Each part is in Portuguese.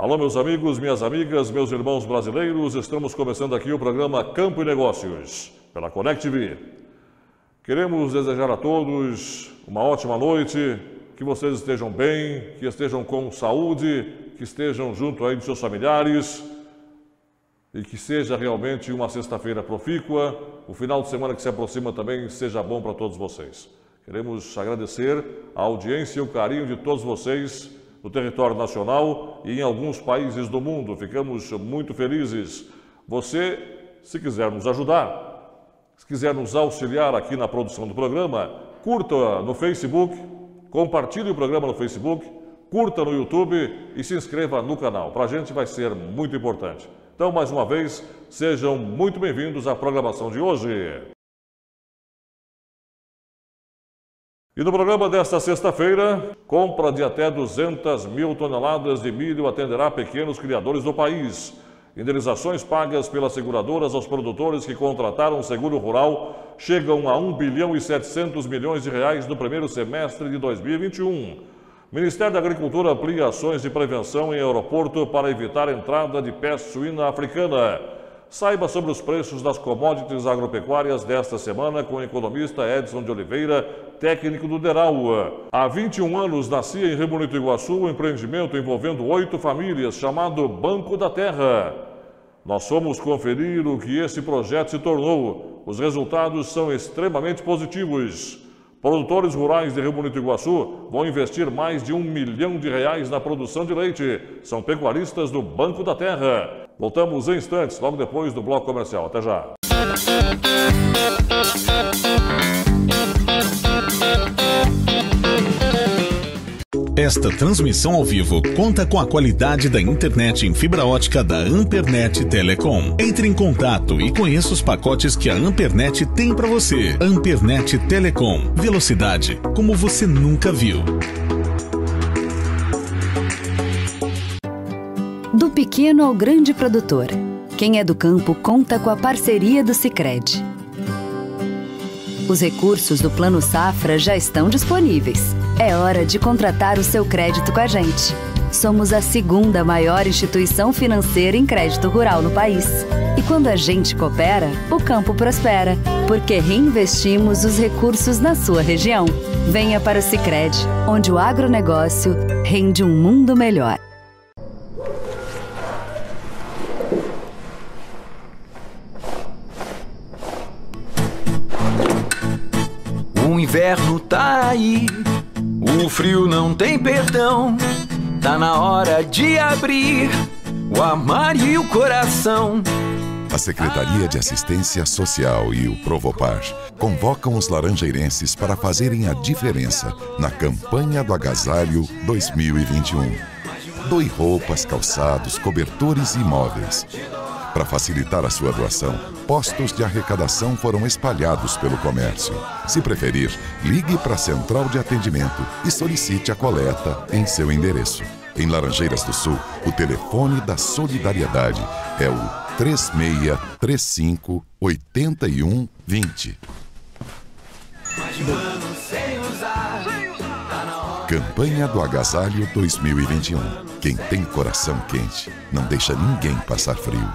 Alô, meus amigos, minhas amigas, meus irmãos brasileiros, estamos começando aqui o programa Campo e Negócios, pela Connect TV. Queremos desejar a todos uma ótima noite, que vocês estejam bem, que estejam com saúde, que estejam junto aí de seus familiares e que seja realmente uma sexta-feira profícua, o final de semana que se aproxima também seja bom para todos vocês. Queremos agradecer a audiência e o carinho de todos vocês no território nacional e em alguns países do mundo. Ficamos muito felizes. Você, se quiser nos ajudar, se quiser nos auxiliar aqui na produção do programa, curta no Facebook, compartilhe o programa no Facebook, curta no YouTube e se inscreva no canal. Para a gente vai ser muito importante. Então, mais uma vez, sejam muito bem-vindos à programação de hoje. E no programa desta sexta-feira, compra de até 200 mil toneladas de milho atenderá pequenos criadores do país. Indenizações pagas pelas seguradoras aos produtores que contrataram seguro rural chegam a 1 bilhão e 700 milhões de reais no primeiro semestre de 2021. Ministério da Agricultura amplia ações de prevenção em aeroporto para evitar a entrada de peste suína africana. Saiba sobre os preços das commodities agropecuárias desta semana com o economista Edson de Oliveira, técnico do DERAL. Há 21 anos nascia em Rio Bonito, Iguaçu, um empreendimento envolvendo 8 famílias chamado Banco da Terra. Nós fomos conferir o que esse projeto se tornou. Os resultados são extremamente positivos. Produtores rurais de Rio Bonito, Iguaçu vão investir mais de R$1 milhão na produção de leite. São pecuaristas do Banco da Terra. Voltamos em instantes, logo depois do bloco comercial. Até já. Esta transmissão ao vivo conta com a qualidade da internet em fibra ótica da Ampernet Telecom. Entre em contato e conheça os pacotes que a Ampernet tem para você. Ampernet Telecom. Velocidade como você nunca viu. Do pequeno ao grande produtor. Quem é do campo conta com a parceria do Sicredi. Os recursos do Plano Safra já estão disponíveis. É hora de contratar o seu crédito com a gente. Somos a segunda maior instituição financeira em crédito rural no país. E quando a gente coopera, o campo prospera, porque reinvestimos os recursos na sua região. Venha para o Sicredi, onde o agronegócio rende um mundo melhor. O inverno tá aí, o frio não tem perdão. Tá na hora de abrir o armário e o coração. A Secretaria de Assistência Social e o Provopar convocam os laranjeirenses para fazerem a diferença na campanha do Agasalho 2021. Doe roupas, calçados, cobertores e móveis. Para facilitar a sua doação, postos de arrecadação foram espalhados pelo comércio. Se preferir, ligue para a Central de Atendimento e solicite a coleta em seu endereço. Em Laranjeiras do Sul, o telefone da Solidariedade é o 3635-8120. Campanha do Agasalho 2021. Quem tem coração quente não deixa ninguém passar frio.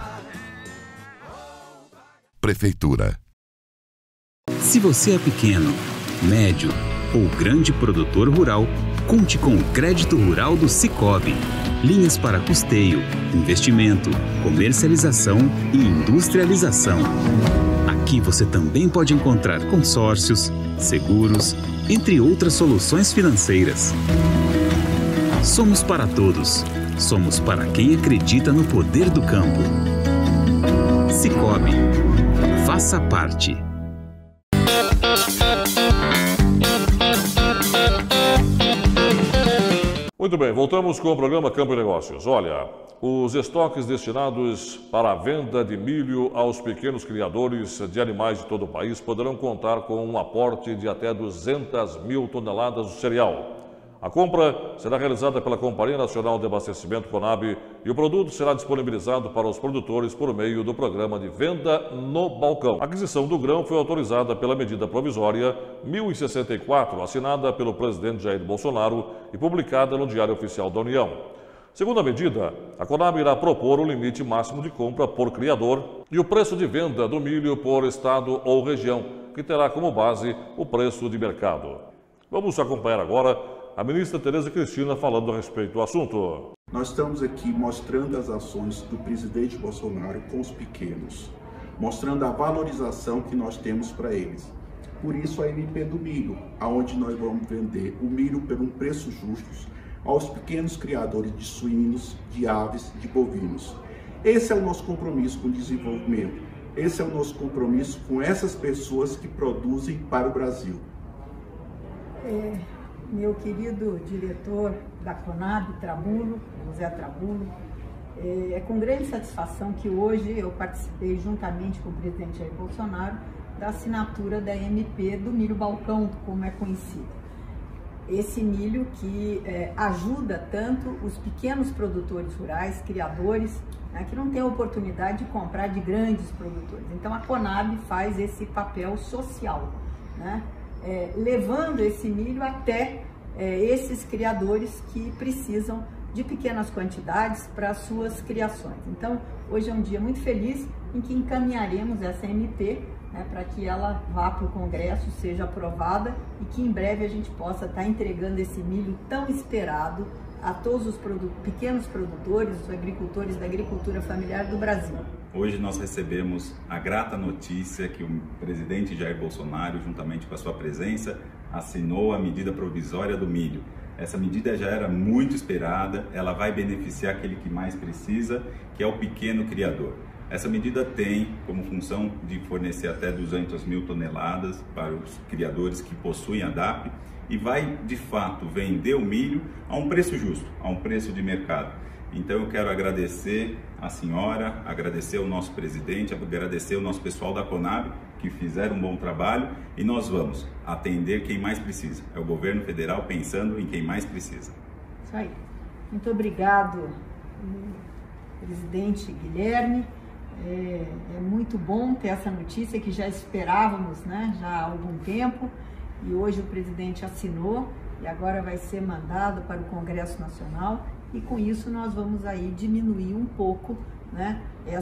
Prefeitura. Se você é pequeno, médio ou grande produtor rural, conte com o Crédito Rural do Sicoob. Linhas para custeio, investimento, comercialização e industrialização. Aqui você também pode encontrar consórcios, seguros, entre outras soluções financeiras. Somos para todos. Somos para quem acredita no poder do campo. Sicoob. Faça parte. Muito bem, voltamos com o programa Campo e Negócios. Olha, os estoques destinados para a venda de milho aos pequenos criadores de animais de todo o país poderão contar com um aporte de até 200 mil toneladas do cereal. A compra será realizada pela Companhia Nacional de Abastecimento Conab e o produto será disponibilizado para os produtores por meio do programa de venda no balcão. A aquisição do grão foi autorizada pela medida provisória 1064, assinada pelo presidente Jair Bolsonaro e publicada no Diário Oficial da União. Segundo a medida, a Conab irá propor o limite máximo de compra por criador e o preço de venda do milho por estado ou região, que terá como base o preço de mercado. Vamos acompanhar agora a ministra Tereza Cristina falando a respeito do assunto. Nós estamos aqui mostrando as ações do presidente Bolsonaro com os pequenos, mostrando a valorização que nós temos para eles. Por isso a MP do milho, aonde nós vamos vender o milho por um preço justo aos pequenos criadores de suínos, de aves, de bovinos. Esse é o nosso compromisso com o desenvolvimento. Esse é o nosso compromisso com essas pessoas que produzem para o Brasil. Meu querido diretor da Conab, Trabulo, José Trabulo, é com grande satisfação que hoje eu participei juntamente com o presidente Jair Bolsonaro da assinatura da MP do milho balcão, como é conhecido. Esse milho que ajuda tanto os pequenos produtores rurais, criadores, né, que não têm a oportunidade de comprar de grandes produtores. Então a Conab faz esse papel social, né, levando esse milho até esses criadores que precisam de pequenas quantidades para suas criações. Então hoje é um dia muito feliz em que encaminharemos essa MP, para que ela vá para o Congresso, seja aprovada e que em breve a gente possa estar entregando esse milho tão esperado a todos os pequenos produtores, os agricultores da agricultura familiar do Brasil. Hoje nós recebemos a grata notícia que o presidente Jair Bolsonaro, juntamente com a sua presença, assinou a medida provisória do milho. Essa medida já era muito esperada, ela vai beneficiar aquele que mais precisa, que é o pequeno criador. Essa medida tem como função de fornecer até 200 mil toneladas para os criadores que possuem a DAP e vai, de fato, vender o milho a um preço justo, a um preço de mercado. Então eu quero agradecer a senhora, agradecer ao nosso presidente, agradecer ao nosso pessoal da Conab, que fizeram um bom trabalho, e nós vamos atender quem mais precisa. É o governo federal pensando em quem mais precisa. Isso aí. Muito obrigado, presidente Guilherme. É muito bom ter essa notícia que já esperávamos, né, já há algum tempo, e hoje o presidente assinou e agora vai ser mandado para o Congresso Nacional, e com isso nós vamos aí diminuir um pouco, né,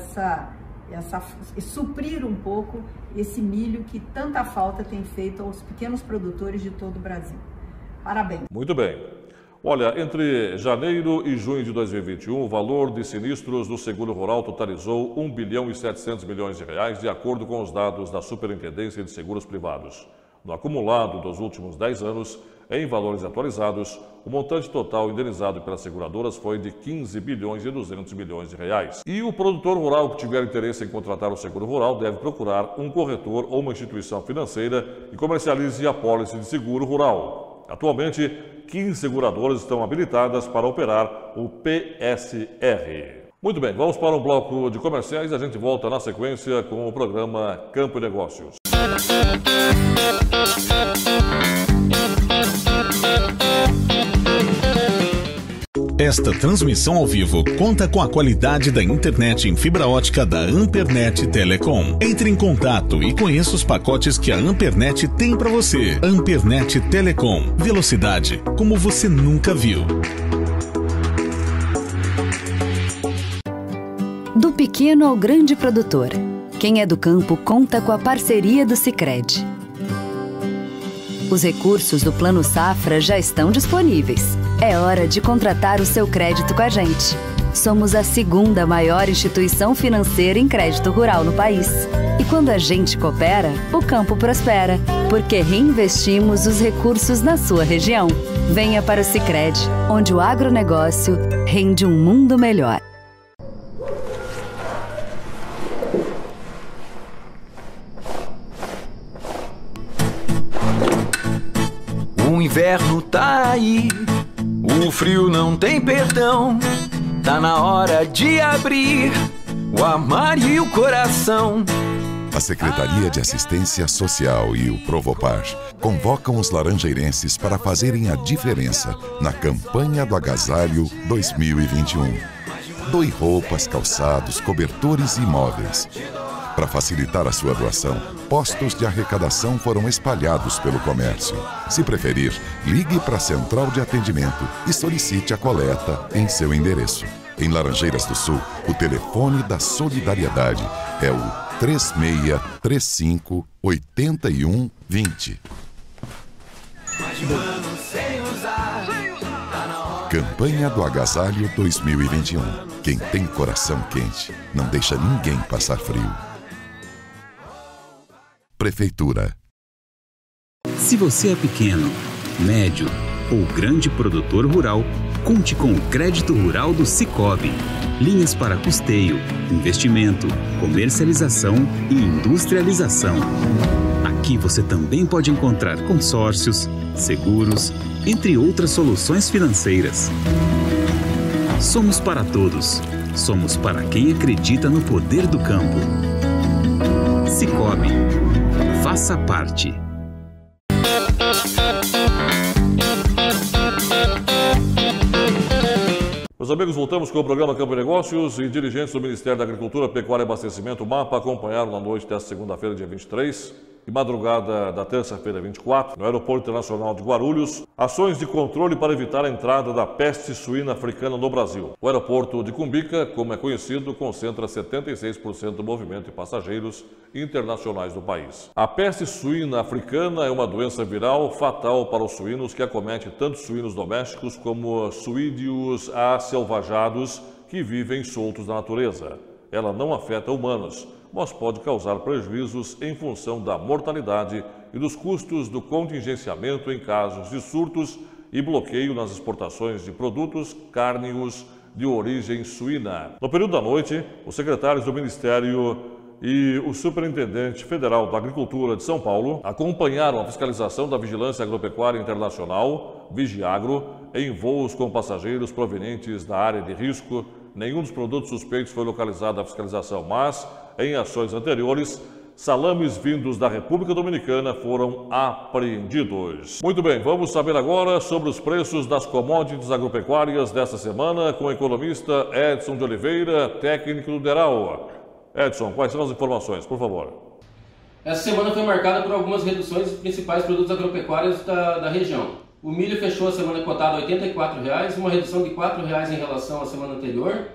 suprir um pouco esse milho que tanta falta tem feito aos pequenos produtores de todo o Brasil. Parabéns. Muito bem. Olha, entre janeiro e junho de 2021, o valor de sinistros do seguro rural totalizou 1 bilhão e 700 milhões de reais, de acordo com os dados da Superintendência de Seguros Privados. No acumulado dos últimos 10 anos, em valores atualizados, o montante total indenizado pelas seguradoras foi de 15 bilhões e 200 milhões de reais. E o produtor rural que tiver interesse em contratar o seguro rural deve procurar um corretor ou uma instituição financeira que comercialize a apólice de seguro rural. Atualmente, 15 seguradoras estão habilitadas para operar o PSR. Muito bem, vamos para um bloco de comerciais e a gente volta na sequência com o programa Campo e Negócios. Esta transmissão ao vivo conta com a qualidade da internet em fibra ótica da Ampernet Telecom. Entre em contato e conheça os pacotes que a Ampernet tem para você. Ampernet Telecom. Velocidade como você nunca viu. Do pequeno ao grande produtor. Quem é do campo conta com a parceria do Sicredi. Os recursos do Plano Safra já estão disponíveis. É hora de contratar o seu crédito com a gente. Somos a 2ª maior instituição financeira em crédito rural no país. E quando a gente coopera, o campo prospera, porque reinvestimos os recursos na sua região. Venha para o Sicredi, onde o agronegócio rende um mundo melhor. O inverno tá aí, o frio não tem perdão. Tá na hora de abrir o armário e o coração. A Secretaria de Assistência Social e o Provopar convocam os laranjeirenses para fazerem a diferença na campanha do Agasalho 2021. Doe roupas, calçados, cobertores e móveis. Para facilitar a sua doação, postos de arrecadação foram espalhados pelo comércio. Se preferir, ligue para a central de atendimento e solicite a coleta em seu endereço. Em Laranjeiras do Sul, o telefone da Solidariedade é o 3635 8120. Campanha do Agasalho 2021. Quem tem coração quente não deixa ninguém passar frio. Prefeitura. Se você é pequeno, médio ou grande produtor rural, conte com o crédito rural do Sicoob. Linhas para custeio, investimento, comercialização e industrialização. Aqui você também pode encontrar consórcios, seguros, entre outras soluções financeiras. Somos para todos. Somos para quem acredita no poder do campo. Sicoob. Faça parte. Meus amigos, voltamos com o programa Campo e Negócios e dirigentes do Ministério da Agricultura, Pecuária e Abastecimento, MAPA, acompanharam na noite desta segunda-feira, dia 23, e madrugada da terça-feira, 24, no Aeroporto Internacional de Guarulhos, ações de controle para evitar a entrada da peste suína africana no Brasil. O aeroporto de Cumbica, como é conhecido, concentra 76% do movimento de passageiros internacionais do país. A peste suína africana é uma doença viral fatal para os suínos que acomete tanto suínos domésticos como suídeos aselvajados que vivem soltos na natureza. Ela não afeta humanos, mas pode causar prejuízos em função da mortalidade e dos custos do contingenciamento em casos de surtos e bloqueio nas exportações de produtos cárneos de origem suína. No período da noite, os secretários do Ministério e o Superintendente Federal da Agricultura de São Paulo acompanharam a fiscalização da Vigilância Agropecuária Internacional, Vigiagro, em voos com passageiros provenientes da área de risco. Nenhum dos produtos suspeitos foi localizado à fiscalização, mas, em ações anteriores, salames vindos da República Dominicana foram apreendidos. Muito bem, vamos saber agora sobre os preços das commodities agropecuárias desta semana com o economista Edson de Oliveira, técnico do DERAL. Edson, quais são as informações, por favor? Essa semana foi marcada por algumas reduções dos principais produtos agropecuários da região. O milho fechou a semana cotada a R$ 84,00, uma redução de R$ 4,00 em relação à semana anterior.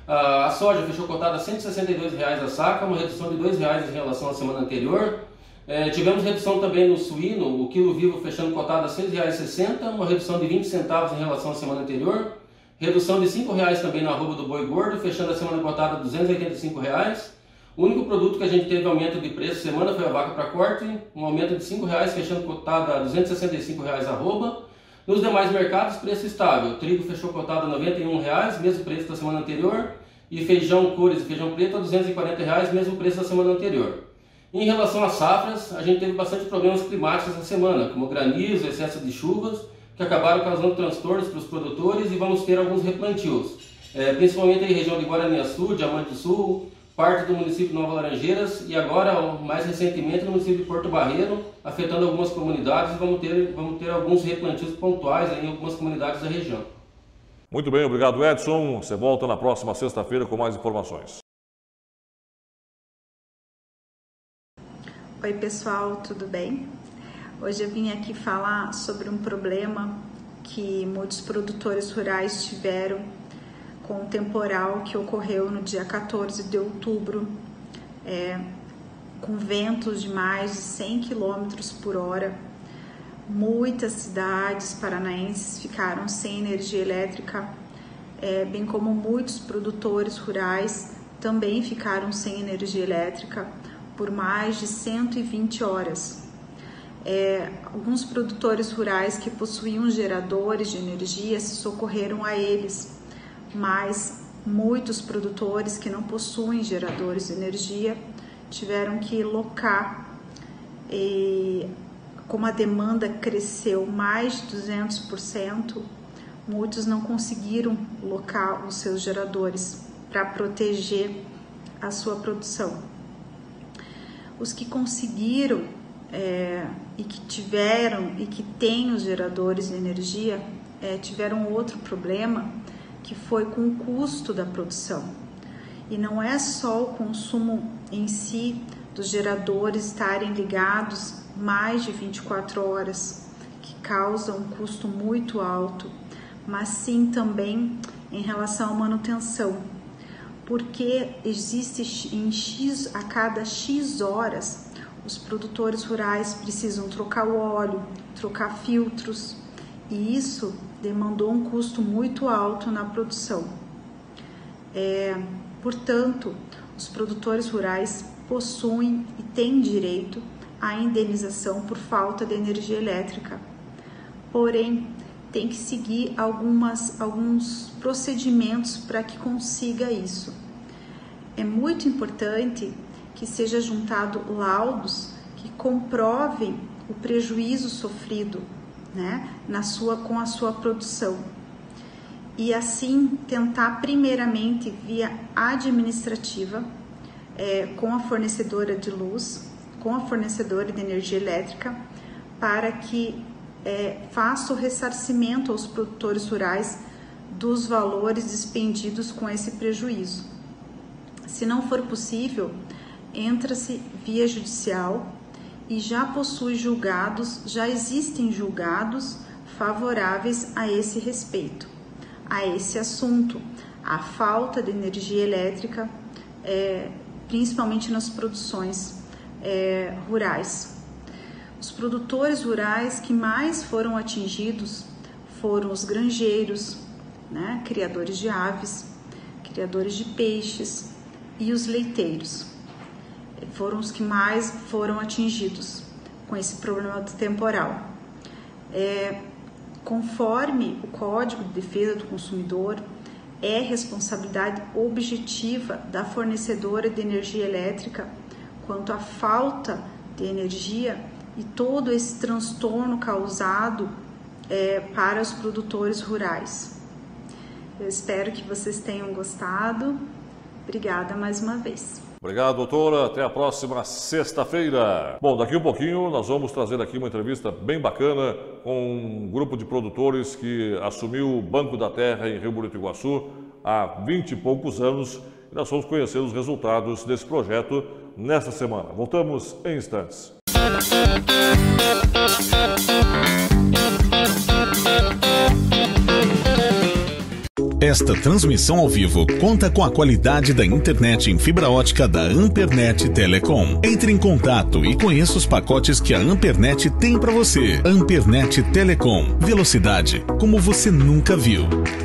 A soja fechou cotada a R$ 162,00 a saca, uma redução de R$ 2,00 em relação à semana anterior. Tivemos redução também no suíno, o quilo vivo fechando cotado a R$ 6,60, uma redução de 20 centavos em relação à semana anterior. Redução de R$ 5,00 também na arroba do boi gordo, fechando a semana cotada a R$ 285,00. O único produto que a gente teve aumento de preço semana foi a vaca para corte, um aumento de R$ 5,00, fechando cotada a R$ 265,00 arroba. Nos demais mercados, preço estável. O trigo fechou cotado a R$ 91,00, mesmo preço da semana anterior. E feijão cores e feijão preto a R$ 240,00, mesmo preço da semana anterior. Em relação às safras, a gente teve bastante problemas climáticos essa semana, como granizo, excesso de chuvas, que acabaram causando transtornos para os produtores, e vamos ter alguns replantios. Principalmente em região de Guaraniaçu, Diamante do Sul, parte do município de Nova Laranjeiras e agora, mais recentemente, no município de Porto Barreiro, afetando algumas comunidades, e vamos ter alguns replantios pontuais em algumas comunidades da região. Muito bem, obrigado, Edson. Você volta na próxima sexta-feira com mais informações. Oi, pessoal, tudo bem? Hoje eu vim aqui falar sobre um problema que muitos produtores rurais tiveram com o temporal que ocorreu no dia 14 de outubro, com ventos de mais de 100 km por hora. Muitas cidades paranaenses ficaram sem energia elétrica, bem como muitos produtores rurais também ficaram sem energia elétrica por mais de 120 horas. Alguns produtores rurais que possuíam geradores de energia se socorreram a eles, mas muitos produtores que não possuem geradores de energia tiveram que locar, e como a demanda cresceu mais de 200%, muitos não conseguiram locar os seus geradores para proteger a sua produção. Os que conseguiram e que tiveram e que têm os geradores de energia tiveram outro problema, que foi com o custo da produção. E não é só o consumo em si dos geradores estarem ligados mais de 24 horas, que causa um custo muito alto, mas sim também em relação à manutenção, porque existe a cada X horas, os produtores rurais precisam trocar o óleo, trocar filtros, e isso demandou um custo muito alto na produção. Portanto, os produtores rurais possuem e têm direito à indenização por falta de energia elétrica. Porém, tem que seguir alguns procedimentos para que consiga isso. É muito importante que seja juntado laudos que comprovem o prejuízo sofrido, né, com a sua produção. E assim tentar primeiramente via administrativa, com a fornecedora de luz, com a fornecedora de energia elétrica, para que faça o ressarcimento aos produtores rurais dos valores despendidos com esse prejuízo. Se não for possível, entra-se via judicial e já existem julgados favoráveis a esse respeito, a esse assunto, a falta de energia elétrica, principalmente nas produções rurais. Os produtores rurais que mais foram atingidos foram os granjeiros, né, criadores de aves, criadores de peixes e os leiteiros. Foram os que mais foram atingidos com esse problema do temporal. Conforme o Código de Defesa do Consumidor, é responsabilidade objetiva da fornecedora de energia elétrica quanto à falta de energia e todo esse transtorno causado para os produtores rurais. Eu espero que vocês tenham gostado. Obrigada mais uma vez. Obrigado, doutora. Até a próxima sexta-feira. Bom, daqui um pouquinho nós vamos trazer aqui uma entrevista bem bacana com um grupo de produtores que assumiu o Banco da Terra em Rio Bonito, Iguaçu há 20 e poucos anos. E nós vamos conhecer os resultados desse projeto nesta semana. Voltamos em instantes. Esta transmissão ao vivo conta com a qualidade da internet em fibra ótica da Ampernet Telecom. Entre em contato e conheça os pacotes que a Ampernet tem para você. Ampernet Telecom. Velocidade como você nunca viu.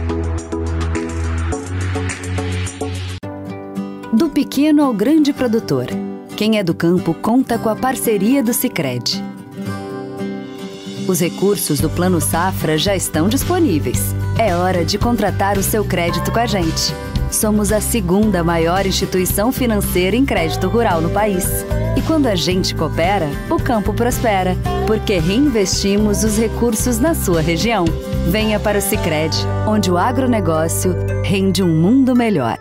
Do pequeno ao grande produtor, quem é do campo conta com a parceria do Sicredi. Os recursos do Plano Safra já estão disponíveis. É hora de contratar o seu crédito com a gente. Somos a segunda maior instituição financeira em crédito rural no país. E quando a gente coopera, o campo prospera, porque reinvestimos os recursos na sua região. Venha para o Sicredi, onde o agronegócio rende um mundo melhor.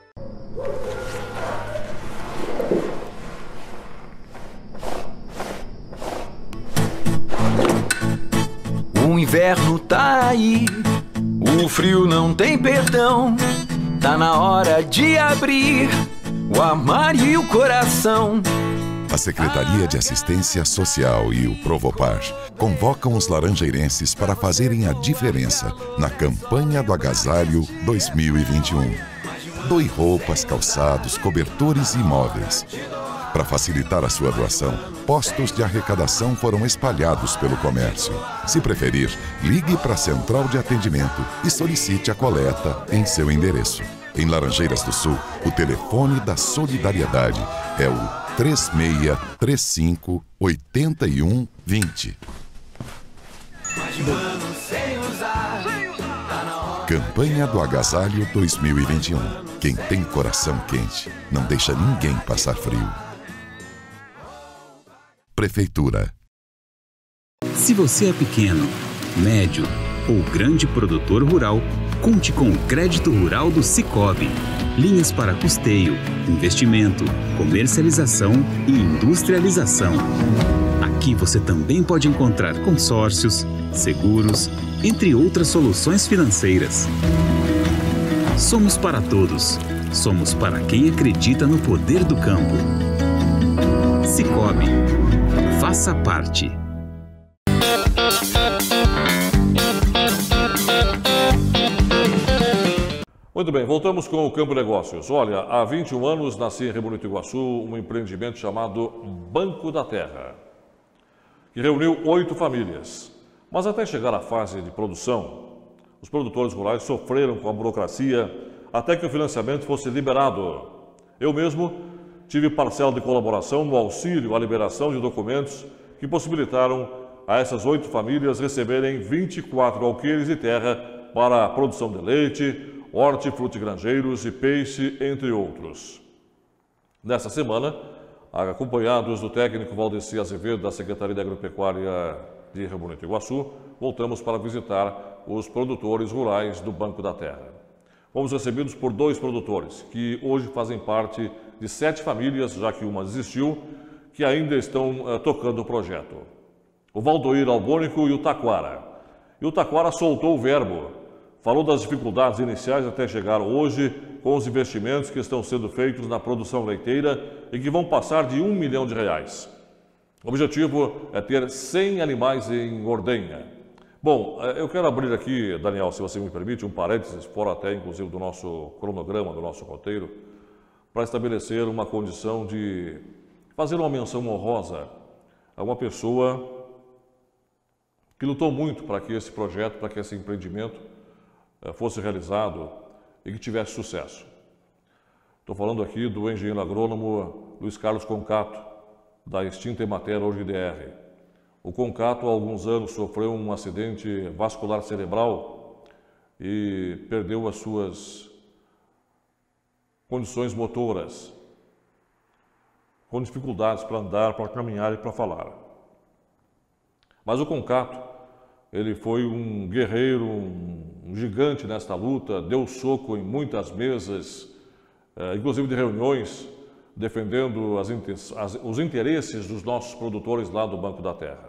O inverno tá aí, o frio não tem perdão. Tá na hora de abrir o armário e o coração. A Secretaria de Assistência Social e o Provopar convocam os laranjeirenses para fazerem a diferença na campanha do Agasalho 2021. Doe roupas, calçados, cobertores e móveis. Para facilitar a sua doação, postos de arrecadação foram espalhados pelo comércio. Se preferir, ligue para a Central de Atendimento e solicite a coleta em seu endereço. Em Laranjeiras do Sul, o telefone da Solidariedade é o 3635-8120. Campanha do Agasalho 2021. Quem tem coração quente não deixa ninguém passar frio. Prefeitura. Se você é pequeno, médio ou grande produtor rural, conte com o crédito rural do Cicobi. Linhas para custeio, investimento, comercialização e industrialização. Aqui você também pode encontrar consórcios, seguros, entre outras soluções financeiras. Somos para todos. Somos para quem acredita no poder do campo. Sicoob. Faça parte. Muito bem, voltamos com o Campo Negócios. Olha, há 21 anos nasci em Rio Bonito, Iguaçu, um empreendimento chamado Banco da Terra, que reuniu 8 famílias. Mas até chegar à fase de produção, os produtores rurais sofreram com a burocracia até que o financiamento fosse liberado. Eu mesmo tive parcela de colaboração no auxílio à liberação de documentos que possibilitaram a essas 8 famílias receberem 24 alqueires de terra para a produção de leite, hortifrutigranjeiros e peixe, entre outros. Nesta semana, acompanhados do técnico Valdeci Azevedo, da Secretaria de Agropecuária de Rio Bonito, Iguaçu, voltamos para visitar os produtores rurais do Banco da Terra. Fomos recebidos por 2 produtores, que hoje fazem parte de 7 famílias, já que uma desistiu, que ainda estão tocando o projeto. O Valdoir Albônico e o Taquara. E o Taquara soltou o verbo. Falou das dificuldades iniciais até chegar hoje com os investimentos que estão sendo feitos na produção leiteira e que vão passar de R$1 milhão. O objetivo é ter 100 animais em ordenha. Bom, eu quero abrir aqui, Daniel, se você me permite, um parênteses, fora até inclusive do nosso cronograma, do nosso roteiro, para estabelecer uma condição de fazer uma menção honrosa a uma pessoa que lutou muito para que esse projeto, para que esse empreendimento fosse realizado e que tivesse sucesso. Estou falando aqui do engenheiro agrônomo Luiz Carlos Concato, da extinta Emater, hoje IDR. O Concato, há alguns anos, sofreu um acidente vascular cerebral e perdeu as suas condições motoras, com dificuldades para andar, para caminhar e para falar. Mas o Concato, ele foi um guerreiro, um gigante nesta luta, deu soco em muitas mesas, inclusive de reuniões, defendendo os interesses dos nossos produtores lá do Banco da Terra.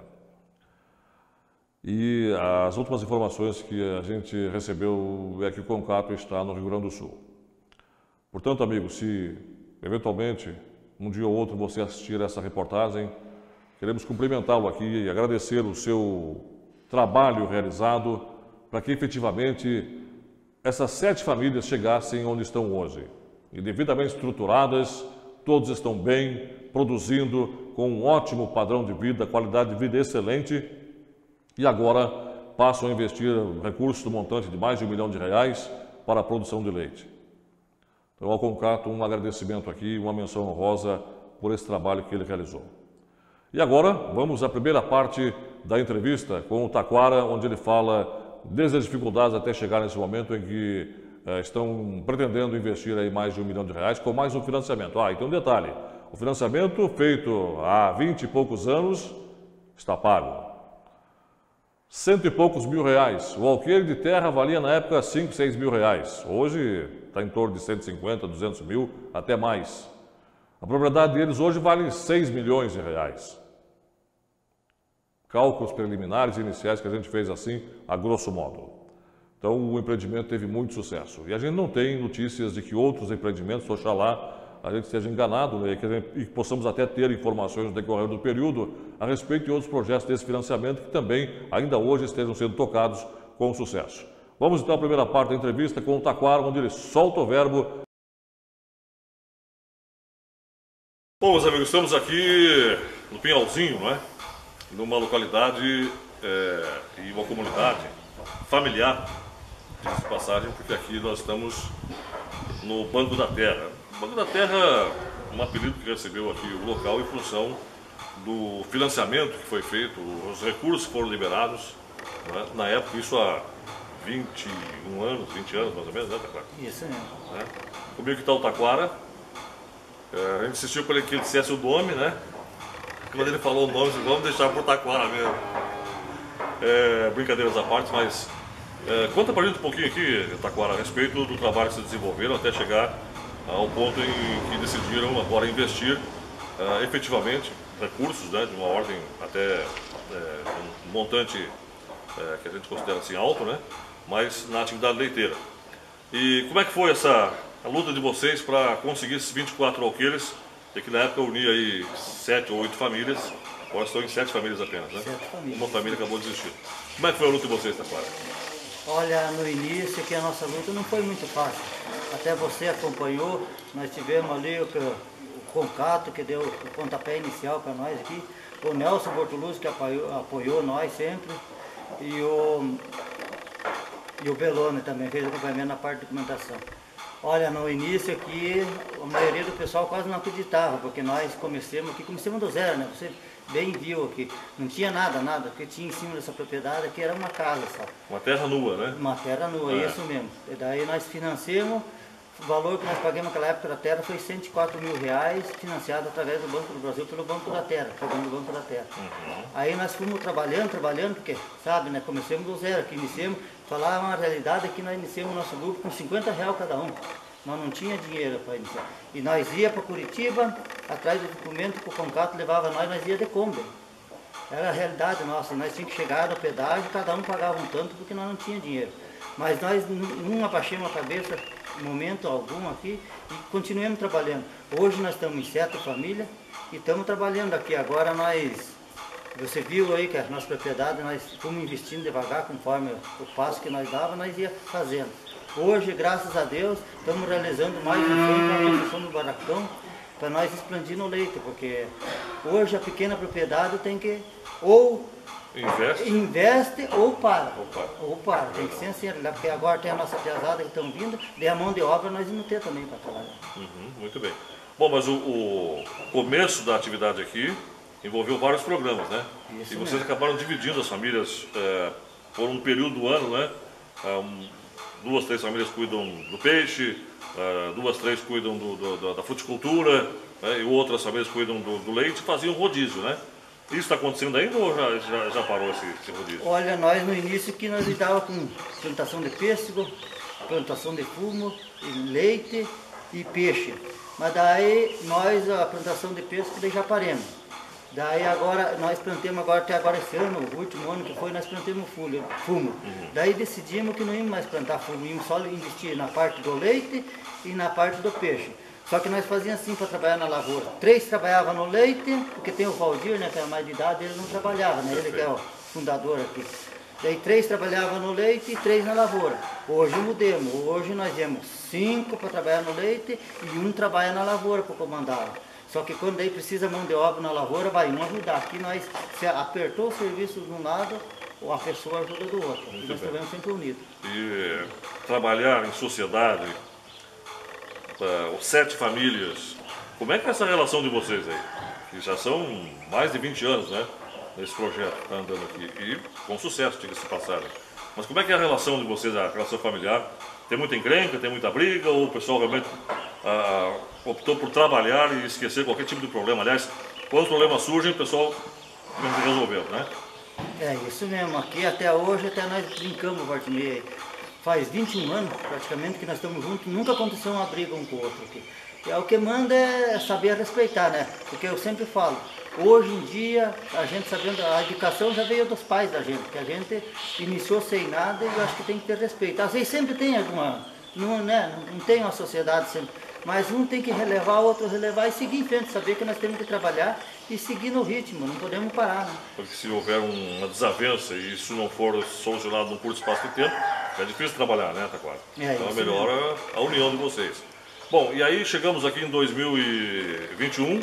E as últimas informações que a gente recebeu é que o Concato está no Rio Grande do Sul. Portanto, amigos, se eventualmente um dia ou outro você assistir essa reportagem, queremos cumprimentá-lo aqui e agradecer o seu trabalho realizado para que efetivamente essas 7 famílias chegassem onde estão hoje. E devidamente estruturadas, todos estão bem, produzindo com um ótimo padrão de vida, qualidade de vida excelente, e agora passam a investir recursos do montante de mais de R$1 milhão para a produção de leite. Então, ao Concato, um agradecimento aqui, uma menção honrosa por esse trabalho que ele realizou. E agora, vamos à primeira parte da entrevista com o Taquara, onde ele fala desde as dificuldades até chegar nesse momento em que estão pretendendo investir aí mais de R$1 milhão com mais um financiamento. E tem um detalhe, o financiamento feito há 20 e poucos anos está pago. 100 e poucos mil reais. O alqueire de terra valia na época 5, 6 mil reais. Hoje está em torno de 150, 200 mil, até mais. A propriedade deles hoje vale 6 milhões de reais. Cálculos preliminares e iniciais que a gente fez assim, a grosso modo. Então, o empreendimento teve muito sucesso. E a gente não tem notícias de que outros empreendimentos, oxalá, a gente esteja enganado, né, e que possamos até ter informações no decorrer do período a respeito de outros projetos desse financiamento que também, ainda hoje, estejam sendo tocados com sucesso. Vamos então à primeira parte da entrevista com o Taquara, onde ele solta o verbo. Bom, meus amigos, estamos aqui no Pinhalzinho, não é? Numa localidade e uma comunidade familiar, de passagem, porque aqui nós estamos no Banco da Terra. O Banco da Terra é um apelido que recebeu aqui o local em função do financiamento que foi feito, os recursos foram liberados, né? Na época, isso há 21 anos, 20 anos mais ou menos, né, Taquara? Isso mesmo. Né? Comigo que está o Taquara, a gente insistiu para que ele dissesse o nome, né? Quando ele falou o nome, vamos deixar por Taquara mesmo. Brincadeiras à parte, mas conta pra gente um pouquinho aqui, Taquara, a respeito do trabalho que vocês desenvolveram até chegar ao ponto em que decidiram agora investir efetivamente recursos, né, de uma ordem até um montante que a gente considera assim alto, né, mas na atividade leiteira. E como é que foi essa a luta de vocês para conseguir esses 24 alqueires, que na época unia aí 7 ou 8 famílias, agora estão em 7 famílias apenas, né? 7 famílias. Uma família acabou de desistir. Como é que foi a luta de vocês, Taquara? Olha, no início que a nossa luta não foi muito fácil. Até você acompanhou, nós tivemos ali o Concato, que deu o pontapé inicial para nós aqui, o Nelson Bortoluzzi, que apoiou nós sempre, e o Belone também fez acompanhamento na parte de documentação. Olha, no início aqui, a maioria do pessoal quase não acreditava, porque nós começamos do zero, né? Você bem viu aqui, não tinha nada, porque tinha em cima dessa propriedade aqui era uma casa, sabe? Uma terra nua, né? Uma terra nua, isso mesmo. E daí nós financiamos, o valor que nós pagamos naquela época da terra foi R$104 mil, financiado através do Banco do Brasil pelo Banco da Terra, pagando o Banco da Terra. Aí nós fomos trabalhando, porque, sabe, né? Começamos do zero, aqui iniciamos, falar uma realidade que nós iniciamos o nosso grupo com R$50 cada um. Nós não tinha dinheiro para iniciar. E nós ia para Curitiba, atrás do documento que o Concato levava nós ia de Kombi. Era a realidade nossa, nós tínhamos que chegar no pedágio, cada um pagava um tanto porque nós não tinha dinheiro. Mas nós não abaixamos a cabeça em momento algum aqui e continuamos trabalhando. Hoje nós estamos em 7 famílias e estamos trabalhando aqui. Agora você viu aí que a nossa propriedade, nós fomos investindo devagar, conforme o passo que nós dava, nós ia fazendo. Hoje, graças a Deus, estamos realizando mais um sonho para a construção do barracão, para nós expandir no leite, porque hoje a pequena propriedade tem que ou investe ou para. Tem que ser assim, porque agora tem a nossa piazada que estão vindo, e a mão de obra nós vamos ter também para trabalhar. Muito bem. Bom, mas o começo da atividade aqui envolveu vários programas, né? Isso e vocês mesmo. acabaram dividindo as famílias por um período do ano, né? 2, 3 famílias cuidam do peixe, 2, 3 cuidam da fruticultura, né? E outras famílias cuidam do leite, faziam rodízio, né? Isso está acontecendo ainda ou já parou esse rodízio? Olha, nós no início que nós lidávamos com plantação de pêssego, plantação de fumo, leite e peixe. Mas daí a plantação de pêssego daí já paramos. Daí agora, nós plantamos até agora esse ano, o último ano que foi, nós plantamos fumo. Daí decidimos que não íamos mais plantar fumo, íamos só investir na parte do leite e na parte do peixe. Só que nós fazíamos assim para trabalhar na lavoura. 3 trabalhavam no leite, porque tem o Valdir, né, que é mais de idade, ele não trabalhava, né, ele que é o fundador aqui. Daí 3 trabalhavam no leite e 3 na lavoura. Hoje mudemos, hoje nós temos 5 para trabalhar no leite e 1 trabalha na lavoura para comandar. Só que quando daí precisa mão de obra na lavoura, vai um ajudar. Aqui nós, se apertou o serviço de um lado, a pessoa ajuda do outro. E nós trabalhamos sempre unidos. E trabalhar em sociedade, 7 famílias, como é que é essa relação de vocês aí? Que já são mais de 20 anos, né? Nesse projeto que está andando aqui. E com sucesso, diga-se passagem. Mas como é que é a relação de vocês, a relação familiar? Tem muita encrenca, tem muita briga, ou o pessoal realmente optou por trabalhar e esquecer qualquer tipo de problema? Aliás, quando os problemas surgem, o pessoal resolveu, né? É isso mesmo, aqui até hoje, até nós brincamos, Valdemir. Faz 21 anos praticamente que nós estamos juntos, nunca aconteceu uma briga um com o outro aqui. E o que manda é saber respeitar, né? Porque eu sempre falo, hoje em dia, a gente sabendo, a educação já veio dos pais da gente, que a gente iniciou sem nada e eu acho que tem que ter respeito. Às vezes sempre tem alguma, não tem uma sociedade sempre, mas um tem que relevar, o outro relevar e seguir em frente, saber que nós temos que trabalhar e seguir no ritmo, não podemos parar, né? Porque se houver uma desavença e isso não for solucionado num curto espaço de tempo, é difícil trabalhar, né, Taquara? Então é melhor a união de vocês. Bom, e aí chegamos aqui em 2021,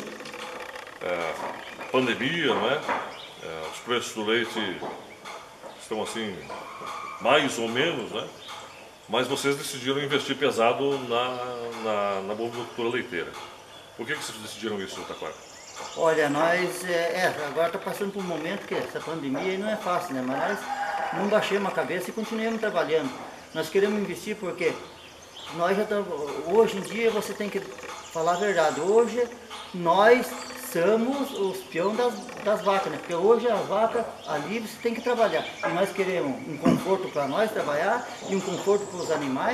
pandemia, não é? Os preços do leite estão assim, mais ou menos, né? Mas vocês decidiram investir pesado na bovinocultura leiteira. Por que vocês decidiram isso, Taquara? Olha, nós, agora está passando por um momento que essa pandemia aí não é fácil, né? Mas nós não baixemos a cabeça e continuamos trabalhando. Nós queremos investir porque nós já estamos, hoje em dia você tem que falar a verdade, hoje nós somos os peões das vacas, né? Porque hoje as vacas ali você tem que trabalhar. E nós queremos um conforto para nós trabalhar e um conforto para os animais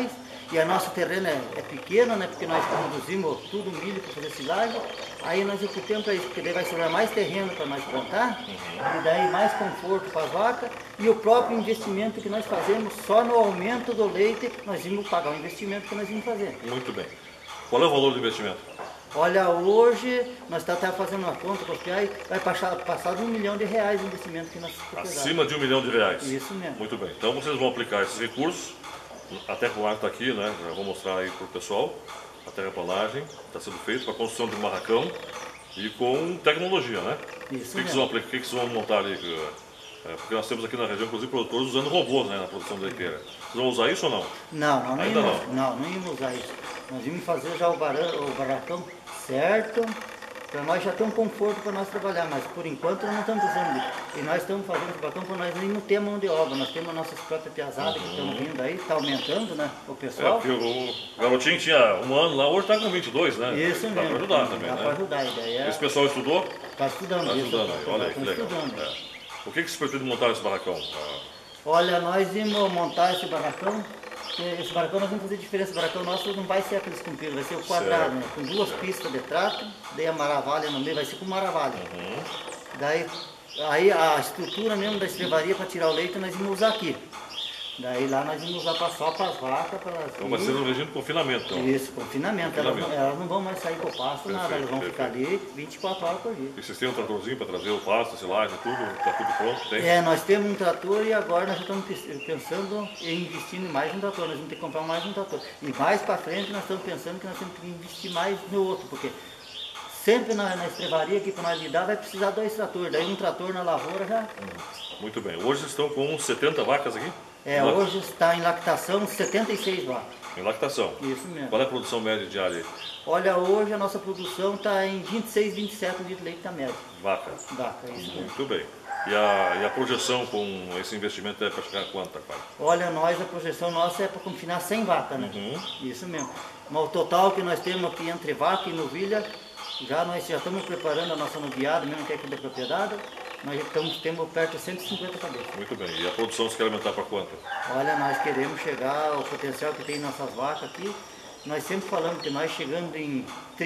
e o nosso terreno é pequeno, né? Porque nós produzimos tudo milho para fazer silagem, aí nós optamos para isso, porque daí vai sobrar mais terreno para nós plantar, e daí mais conforto para as vacas, e o próprio investimento que nós fazemos só no aumento do leite, nós vamos pagar o investimento que nós vamos fazer. Muito bem. Qual é o valor do investimento? Olha, hoje nós estamos até fazendo uma conta, porque aí vai passar de R$1 milhão de investimento que nós propriedades. Acima de R$1 milhão. Isso mesmo. Muito bem. Então vocês vão aplicar esses recursos, a terraplanagem está aqui, né? Já vou mostrar aí para o pessoal. A terraplanagem está sendo feita com a construção de um barracão e com tecnologia, né? Isso o que vocês vão montar ali? Porque nós temos aqui na região, inclusive, produtores usando robôs, né, na produção de leiteira. Vocês vão usar isso ou não? Não, ainda não íamos usar isso. Nós íamos fazer já o barracão certo, para nós já ter um conforto para nós trabalhar, mas por enquanto nós não estamos usando isso. E nós estamos fazendo esse barracão para nós não ter mão de obra, nós temos nossas próprias piazadas que estão vindo aí, está aumentando, né, o pessoal. Porque o garotinho tinha 1 ano lá, hoje está com 22, né? Isso mesmo. Dá para ajudar também, né? Dá para ajudar, a ideia. Esse pessoal estudou? Está estudando. Está estudando aí, olha aí, que legal. O que você pretende montar esse barracão? Olha, nós vamos montar esse barracão. Esse barracão nós vamos fazer diferença. O barracão nosso não vai ser aqueles compridos, vai ser o quadrado, né? Com 2 pistas de trato, daí a maravalha no meio, vai ser com maravalha. Daí aí a estrutura mesmo da estrevaria para tirar o leite nós vamos usar aqui. Daí lá nós vamos usar só para as vacas. Então vai ser no regime de confinamento. Então. Isso, confinamento. Elas não vão mais sair com o pasto, nada, elas vão ficar ali 24 horas por dia. E vocês têm um tratorzinho para trazer o pasto, a silagem, tudo? Está tudo pronto? Tem? Nós temos um trator e agora nós já estamos pensando em investir em mais um trator, nós vamos ter que comprar mais um trator. E mais para frente nós estamos pensando que nós temos que investir mais no outro, porque sempre na estrevaria aqui para nós lidar vai precisar 2 tratores, daí um trator na lavoura já... Muito bem. Hoje vocês estão com 70 vacas aqui? Hoje está em lactação 76 vacas. Em lactação? Isso mesmo. Qual é a produção média diária? Olha, hoje a nossa produção está em 26, 27 litros de leite na média. Vaca? Vaca, isso mesmo. Muito bem. E a projeção com esse investimento é para chegar a quanto, pai? Olha, a projeção nossa é para confinar 100 vacas, né? Isso mesmo. Mas o total que nós temos aqui entre vaca e novilha, nós já estamos preparando a nossa noviada, mesmo que é aqui da propriedade. Nós temos perto de 150 cabeças. Muito bem. E a produção você quer aumentar para quanto? Olha, nós queremos chegar ao potencial que tem em nossas vacas aqui. Nós sempre falamos que nós chegando em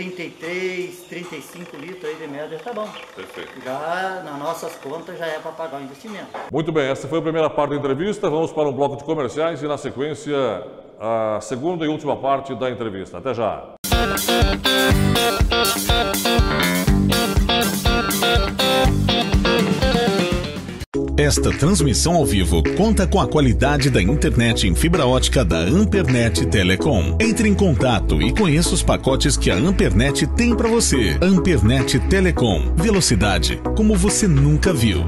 33, 35 litros aí de média, tá bom. Perfeito. Já nas nossas contas já é para pagar o investimento. Muito bem, essa foi a primeira parte da entrevista. Vamos para um bloco de comerciais e na sequência a segunda e última parte da entrevista. Até já. Esta transmissão ao vivo conta com a qualidade da internet em fibra ótica da Ampernet Telecom. Entre em contato e conheça os pacotes que a Ampernet tem para você. Ampernet Telecom. Velocidade como você nunca viu.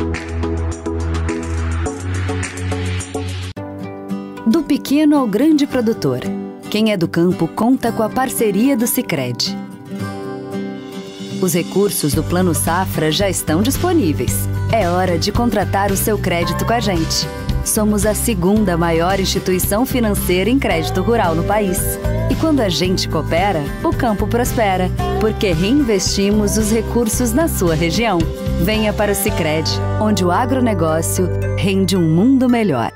Do pequeno ao grande produtor. Quem é do campo conta com a parceria do Sicredi. Os recursos do Plano Safra já estão disponíveis. É hora de contratar o seu crédito com a gente. Somos a 2ª maior instituição financeira em crédito rural no país. E quando a gente coopera, o campo prospera, porque reinvestimos os recursos na sua região. Venha para o Sicredi, onde o agronegócio rende um mundo melhor.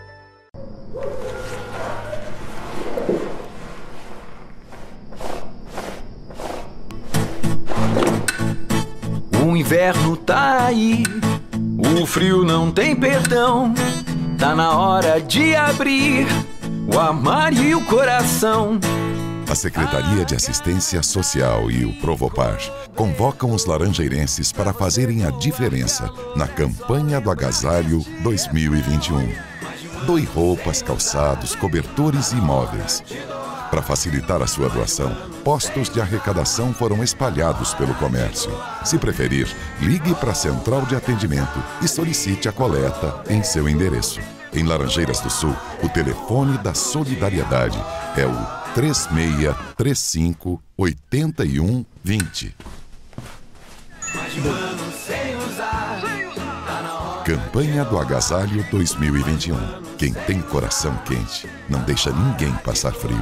O inverno tá aí, o frio não tem perdão. Tá na hora de abrir o armário e o coração. A Secretaria de Assistência Social e o Provopar convocam os laranjeirenses para fazerem a diferença na campanha do Agasalho 2021. Doe roupas, calçados, cobertores e móveis. Para facilitar a sua doação, postos de arrecadação foram espalhados pelo comércio. Se preferir, ligue para a Central de Atendimento e solicite a coleta em seu endereço. Em Laranjeiras do Sul, o telefone da Solidariedade é o 3635-8120. Campanha do Agasalho 2021. Quem tem coração quente não deixa ninguém passar frio.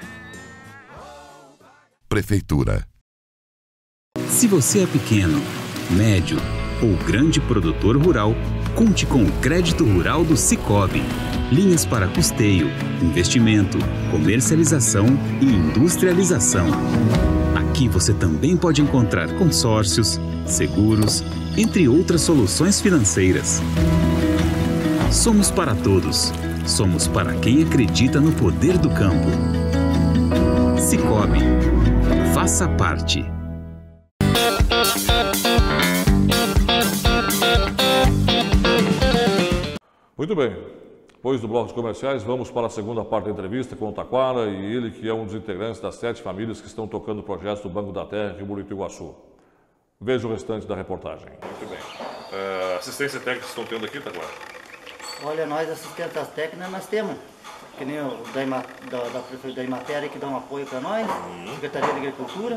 Prefeitura. Se você é pequeno, médio ou grande produtor rural, conte com o crédito rural do Cicobi. linhas para custeio, investimento, comercialização e industrialização. Aqui você também pode encontrar consórcios, seguros, entre outras soluções financeiras. Somos para todos. Somos para quem acredita no poder do campo. Sicoob. Faça parte. Muito bem. Depois do bloco de comerciais, vamos para a segunda parte da entrevista com o Taquara e ele que é um dos integrantes das 7 famílias que estão tocando projetos do Banco da Terra em Buriti Iguaçu. Veja o restante da reportagem. Muito bem. Assistência técnica que estão tendo aqui, Taquara? Olha, nós assistentes técnicas nós temos, que nem o da Imatéria que dá um apoio para nós, Secretaria de Agricultura,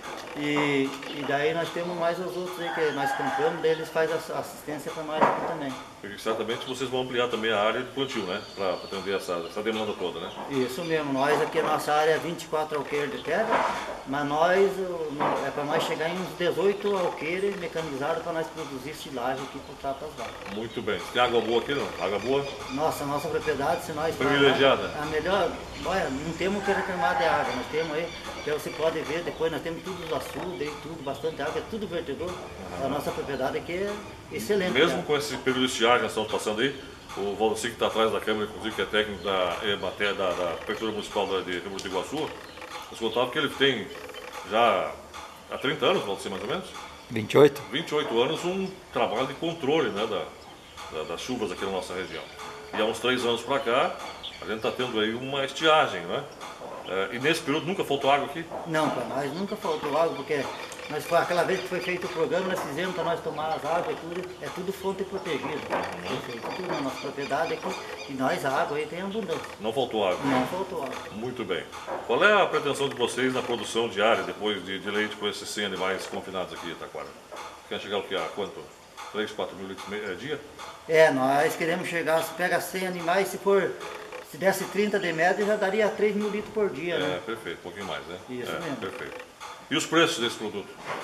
e daí nós temos mais os outros aí que nós compramos, daí eles fazem assistência para nós aqui também. Porque certamente vocês vão ampliar também a área de plantio, né? Para atender essa demanda toda, né? Isso mesmo, nós aqui a nossa área é 24 alqueires de terra, mas nós, é para nós chegar em uns 18 alqueires mecanizados para nós produzir silagem aqui por trás das vacas. Muito bem. Tem água boa aqui, não? Água boa? Nossa propriedade, se nós... Privilegiada? A melhor, olha, não temos o que reclamar de água, nós temos aí, que você pode ver depois, nós temos tudo açude, tudo, bastante água, é tudo vertedor. A nossa propriedade aqui é excelente. Mesmo com esse período estiagem que nós estamos passando aí, o Valdeci que está atrás da Câmara, inclusive que é técnico da Emater, da Prefeitura Municipal de Buriti Iguaçu, nós contávamos que ele tem já há 30 anos, Valdeci, mais ou menos? 28. 28 anos, um trabalho de controle, né, das chuvas aqui na nossa região. E há uns 3 anos para cá, a gente está tendo aí uma estiagem, né? E nesse período nunca faltou água aqui? Não, para nós nunca faltou água, porque aquela vez que foi feito o programa, nós fizemos para nós tomar as águas, é tudo fonte protegida. Foi feito tudo na nossa propriedade aqui, e nós a água aí tem abundância. Não faltou água? Não faltou água. Muito bem. Qual é a pretensão de vocês na produção diária, depois de leite com esses 100 animais confinados aqui, Taquara? Quer chegar a quanto? 3, 4 mil litros dia? Nós queremos chegar, se pega 100 animais, se desse 30 de média, já daria 3 mil litros por dia, né? Perfeito, um pouquinho mais, né? Isso mesmo. Perfeito. E os preços desse produto?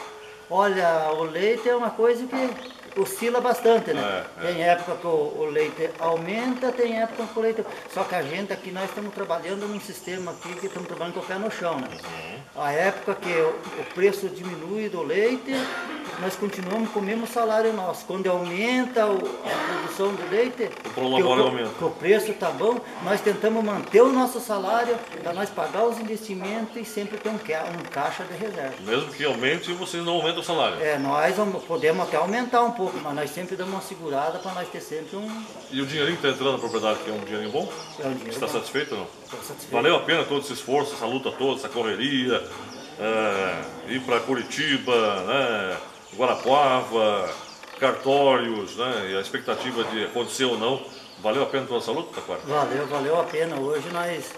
Olha, o leite é uma coisa que oscila bastante, né? Tem época que o leite aumenta, tem época que o leite... Só que a gente aqui, nós estamos trabalhando num sistema aqui que estamos trabalhando com o pé no chão, né? A época que o preço diminui do leite, nós continuamos com o mesmo salário nosso. Quando aumenta a produção do leite, que o preço está bom, nós tentamos manter o nosso salário para nós pagar os investimentos e sempre ter um caixa de reserva. Mesmo que aumente, vocês não aumentam o salário? Nós podemos até aumentar um pouco, mas nós sempre damos uma segurada para nós ter sempre um... E o dinheirinho que está entrando na propriedade, que é um dinheirinho bom? É um dinheiro Está bom. Satisfeito ou não? Estou satisfeito. Valeu a pena todo esse esforço, essa luta toda, essa correria, ir para Curitiba, né, Guarapuava, cartórios, né, e a expectativa de acontecer ou não, valeu a pena toda essa luta, Taquara? Valeu a pena. Hoje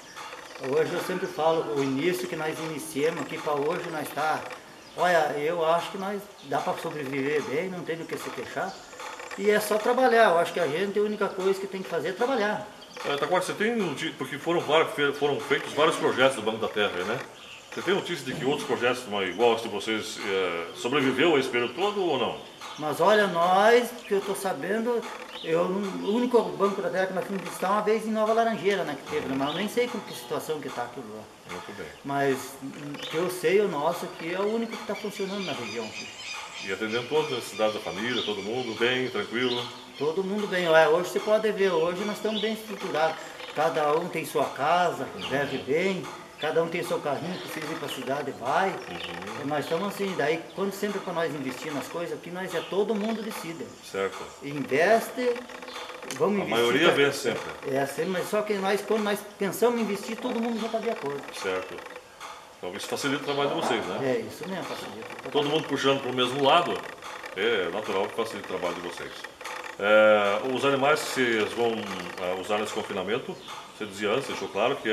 eu sempre falo, o início que nós iniciamos aqui para hoje nós está... Olha, eu acho que nós dá para sobreviver bem, não tem do que se queixar. E é só trabalhar, eu acho que a única coisa que tem que fazer é trabalhar. Taquara, você tem, porque foram feitos vários projetos do Banco da Terra, né? Você tem notícia de que outros projetos igual aos de vocês sobreviveu a esse período todo ou não? Mas olha, nós, que eu estou sabendo, o único Banco da Terra que nós fomos visitar uma vez em Nova Laranjeira, né, que teve, mas eu nem sei com que situação que está aquilo lá. Muito bem. Mas que eu sei, o nosso aqui é o único que está funcionando na região aqui. E atendendo todas as necessidades da família, todo mundo bem, tranquilo? Todo mundo bem. Hoje você pode ver, hoje nós estamos bem estruturados. Cada um tem sua casa, vive bem, cada um tem seu carrinho, precisa ir para a cidade, vai. E nós estamos assim, daí quando sempre para nós investir nas coisas, aqui nós todo mundo decide. Certo. Investe, vamos investir. A maioria vence sempre. Sempre, mas só que quando nós pensamos em investir, todo mundo já está de acordo. Certo. Então isso facilita o trabalho de vocês, né? É isso mesmo, facilita. Todo mundo puxando para o mesmo lado, é natural que facilite o trabalho de vocês. Os animais que vocês vão usar nesse confinamento, você dizia antes, deixou claro que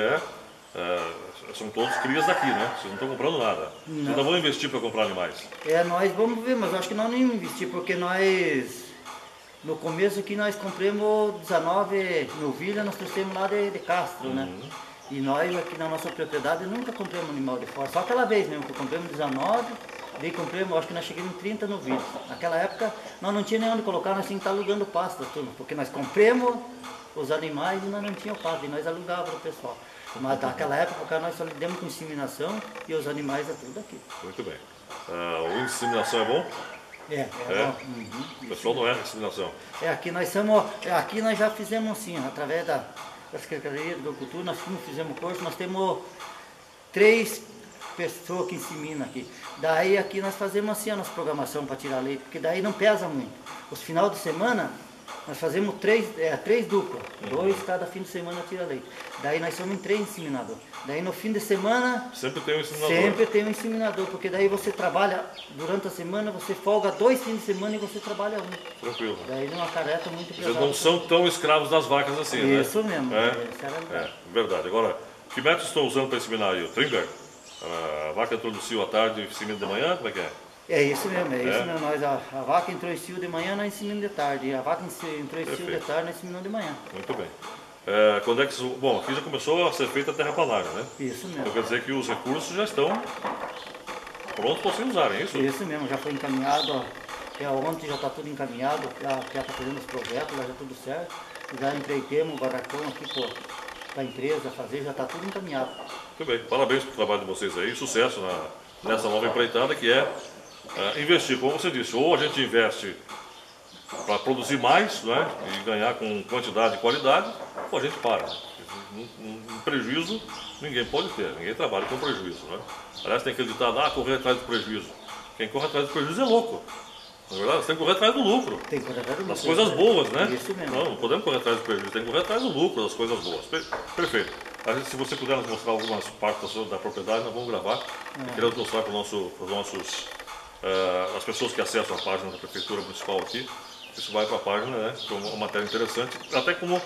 são todos crias daqui, né? Vocês não estão comprando nada. Não. Vocês não vão investir para comprar animais? Nós vamos ver, mas eu acho que nós não vamos investir, porque no começo aqui nós compramos 19 novilhas, nós trouxemos lá de Castro, né? E nós aqui na nossa propriedade nunca compramos animal de fora, só aquela vez mesmo que compramos 19, daí compramos, acho que nós chegamos em 30 novilhas. Naquela época nós não tínhamos nem onde colocar, nós tínhamos que estar alugando pasto, tudo, porque nós compramos os animais e nós não tínhamos pasto, e nós alugávamos para o pessoal. Mas naquela época nós só lidamos com inseminação e os animais é tudo aqui. Muito bem. A inseminação é bom? É bom. O pessoal não erra a inseminação. Aqui nós já fizemos assim, através da Secretaria de Agricultura, nós fizemos curso, nós temos 3 pessoas que inseminam aqui. Daí aqui nós fazemos assim a nossa programação para tirar leite, porque daí não pesa muito. Os final de semana nós fazemos 3 duplas, 2 cada fim de semana tira leite. Daí nós somos em 3 inseminadores. Daí no fim de semana sempre tem um inseminador. Sempre tem um inseminador, porque daí você trabalha durante a semana, você folga 2 fins de semana e você trabalha 1. Tranquilo. Daí não acarreta muito pesado. Vocês não são tão escravos das vacas assim, né? Isso mesmo. Verdade. Agora, que método estão usando para inseminar aí? O Trimber? A vaca introduziu à tarde e insemina de manhã? Como é que é? É isso mesmo, isso mesmo. A vaca introduziu de manhã, nós inseminamos de tarde. E a vaca introduziu de tarde, nós inseminamos de manhã. Muito bem. Quando é que bom, aqui já começou a ser feita a terraplanagem, né? Isso mesmo. Então quer dizer que os recursos já estão prontos para vocês usarem, é isso? Isso mesmo, já foi encaminhado. Ontem já está tudo encaminhado, já está fazendo os projetos, já tudo certo. Já empreitemos o barracão aqui para a empresa fazer, já está tudo encaminhado. Muito bem, parabéns pelo trabalho de vocês aí, sucesso nessa nova empreitada que é investir, como você disse, ou a gente investe para produzir mais, né, e ganhar com quantidade e qualidade, ou a gente para. Um prejuízo ninguém pode ter, ninguém trabalha com prejuízo. Né? Aliás, tem aquele ditado, correr atrás do prejuízo. Quem corre atrás do prejuízo é louco. Na verdade, você tem que correr atrás do lucro. Tem que correr atrás do lucro. Das coisas boas, né? Isso mesmo. Não podemos correr atrás do prejuízo, tem que correr atrás do lucro, das coisas boas. Perfeito. Se você puder nos mostrar algumas partes da propriedade, nós vamos gravar. Queremos mostrar para os nossos as pessoas que acessam a página da Prefeitura Municipal aqui. Isso vai para a página, né? Com uma matéria interessante, até como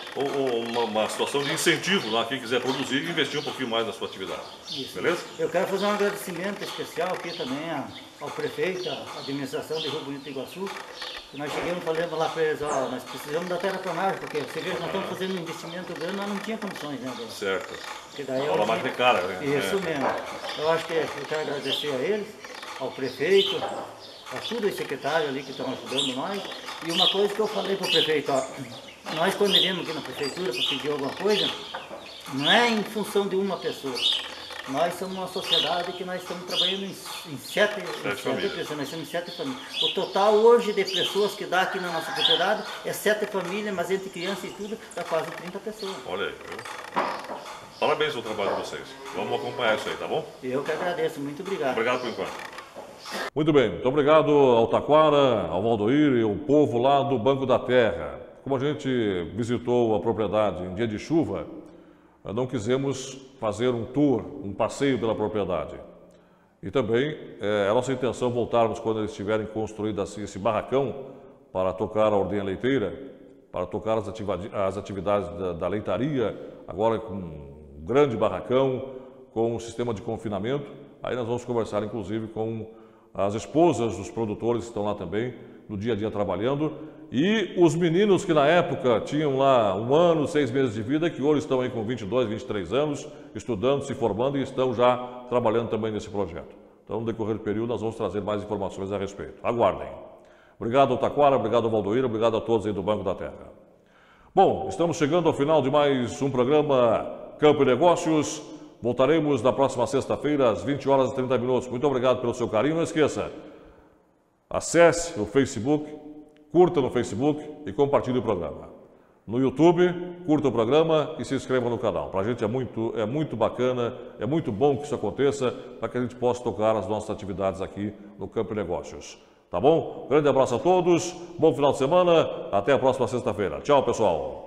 uma situação de incentivo lá, quem quiser produzir e investir um pouquinho mais na sua atividade. Isso. Beleza? Eu quero fazer um agradecimento especial aqui também ao prefeito, à administração de Rio Bonito do Iguaçu. Nós chegamos e falamos lá para eles, nós precisamos da terraplanagem, porque você vê que nós estamos fazendo um investimento grande, nós não tínhamos condições, né? Certo. Daí a máquina é cara, né? Isso mesmo. Eu acho que eu quero agradecer a eles, ao prefeito, a tudo os secretários ali que estão ajudando nós. E uma coisa que eu falei para o prefeito, nós quando viemos aqui na prefeitura para pedir alguma coisa, não é em função de uma pessoa. Nós somos uma sociedade que nós estamos trabalhando em 7 pessoas, nós somos 7 famílias. O total hoje de pessoas que dá aqui na nossa propriedade é 7 famílias, mas entre crianças e tudo, dá quase 30 pessoas. Olha aí, viu? Parabéns pelo trabalho de vocês. Vamos acompanhar isso aí, tá bom? Eu que agradeço, muito obrigado. Obrigado por enquanto. Muito bem, muito obrigado ao Taquara, ao Valdoir e ao povo lá do Banco da Terra. Como a gente visitou a propriedade em dia de chuva, não quisemos fazer um tour, um passeio pela propriedade. E também é nossa intenção voltarmos quando eles tiverem construído esse barracão para tocar a ordenha leiteira, para tocar as atividades da leitaria, agora com um grande barracão, com um sistema de confinamento. Aí nós vamos conversar inclusive com as esposas dos produtores que estão lá também, no dia a dia trabalhando, e os meninos que na época tinham lá 1 ano, 6 meses de vida, que hoje estão aí com 22, 23 anos, estudando, se formando e estão já trabalhando também nesse projeto. Então, no decorrer do período, nós vamos trazer mais informações a respeito. Aguardem. Obrigado ao Taquara, obrigado ao Valdoir, obrigado a todos aí do Banco da Terra. Bom, estamos chegando ao final de mais um programa Campo e Negócios. Voltaremos na próxima sexta-feira, às 20h30. Muito obrigado pelo seu carinho. Não esqueça, acesse o Facebook, curta no Facebook e compartilhe o programa. No YouTube, curta o programa e se inscreva no canal. Para a gente é muito bacana, é muito bom que isso aconteça, para que a gente possa tocar as nossas atividades aqui no Campo e Negócios. Tá bom? Grande abraço a todos, bom final de semana, até a próxima sexta-feira. Tchau, pessoal!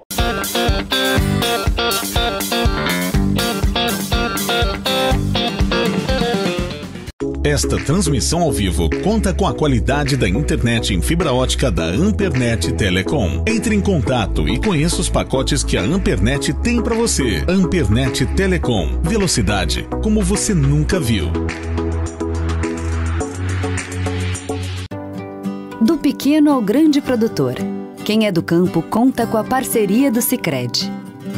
Esta transmissão ao vivo conta com a qualidade da internet em fibra ótica da Ampernet Telecom. Entre em contato e conheça os pacotes que a Ampernet tem para você. Ampernet Telecom. Velocidade como você nunca viu. Do pequeno ao grande produtor. Quem é do campo conta com a parceria do Sicredi.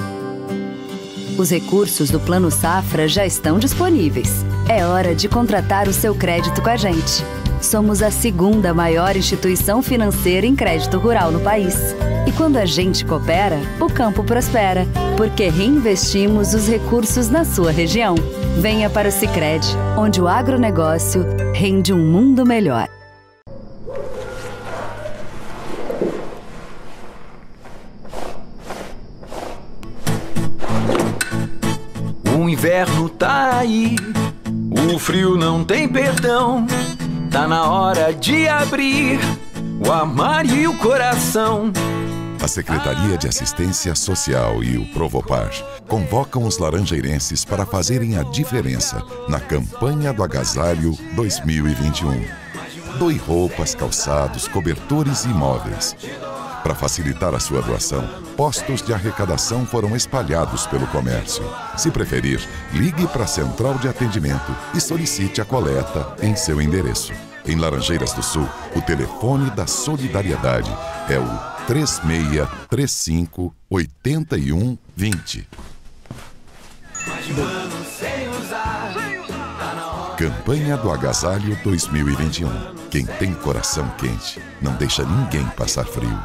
Os recursos do Plano Safra já estão disponíveis. É hora de contratar o seu crédito com a gente. Somos a 2ª maior instituição financeira em crédito rural no país. E Quando a gente coopera, o campo prospera, porque reinvestimos os recursos na sua região. Venha para o Sicredi, onde o agronegócio rende um mundo melhor. O inverno tá aí, o frio não tem perdão. Tá na hora de abrir o armário e o coração. A Secretaria de Assistência Social e o Provopar convocam os laranjeirenses para fazerem a diferença na campanha do Agasalho 2021. Doe roupas, calçados, cobertores e móveis. Para facilitar a sua doação, postos de arrecadação foram espalhados pelo comércio. Se preferir, ligue para a Central de Atendimento e solicite a coleta em seu endereço. Em Laranjeiras do Sul, o telefone da Solidariedade é o 3635-8120. Campanha do Agasalho 2021. Quem tem coração quente não deixa ninguém passar frio.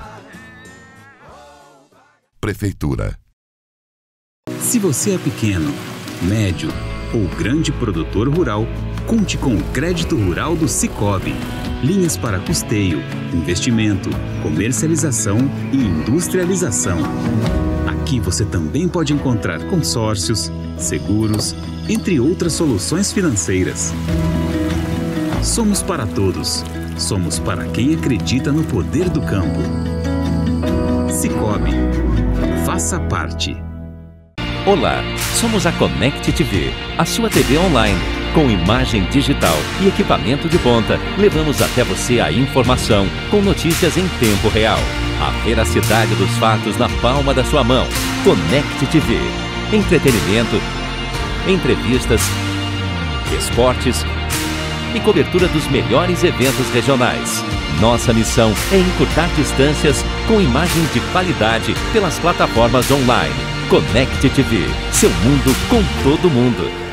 Prefeitura. Se você é pequeno, médio ou grande produtor rural, conte com o crédito rural do Cicobi. Linhas para custeio, investimento, comercialização e industrialização. Aqui você também pode encontrar consórcios, seguros, entre outras soluções financeiras. Somos para todos. Somos para quem acredita no poder do campo. Cicobi. Faça parte. Olá, somos a Connect TV, a sua TV online. Com imagem digital e equipamento de ponta, levamos até você a informação com notícias em tempo real. A veracidade dos fatos na palma da sua mão. Connect TV. Entretenimento, entrevistas, esportes e cobertura dos melhores eventos regionais. Nossa missão é encurtar distâncias com imagens de qualidade pelas plataformas online. Connect TV, seu mundo com todo mundo.